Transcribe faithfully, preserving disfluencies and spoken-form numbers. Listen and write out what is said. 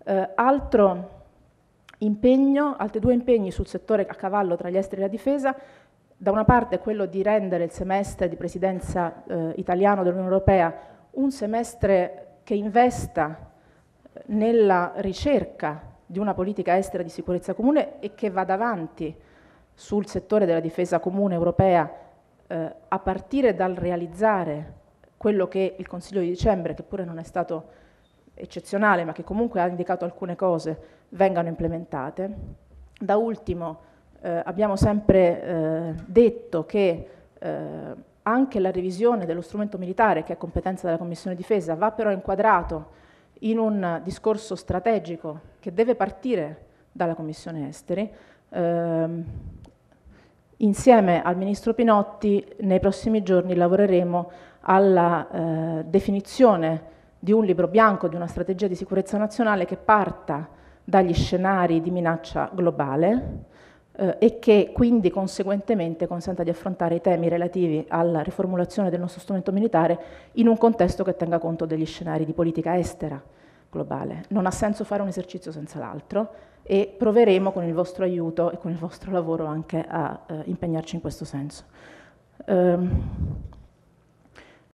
Eh, altro impegno, altri due impegni sul settore a cavallo tra gli esteri e la difesa, da una parte quello di rendere il semestre di presidenza eh, italiano dell'Unione Europea un semestre che investa nella ricerca di una politica estera di sicurezza comune e che vada avanti sul settore della difesa comune europea eh, a partire dal realizzare quello che il Consiglio di dicembre, che pure non è stato eccezionale ma che comunque ha indicato alcune cose, vengano implementate. Da ultimo eh, abbiamo sempre eh, detto che eh, anche la revisione dello strumento militare, che è competenza della Commissione Difesa, va però inquadrato in un discorso strategico che deve partire dalla Commissione Esteri. Eh, insieme al Ministro Pinotti nei prossimi giorni lavoreremo alla eh, definizione di un libro bianco, di una strategia di sicurezza nazionale che parta dagli scenari di minaccia globale eh, e che quindi conseguentemente consenta di affrontare i temi relativi alla riformulazione del nostro strumento militare in un contesto che tenga conto degli scenari di politica estera globale. Non ha senso fare un esercizio senza l'altro e proveremo con il vostro aiuto e con il vostro lavoro anche a eh, impegnarci in questo senso. Um,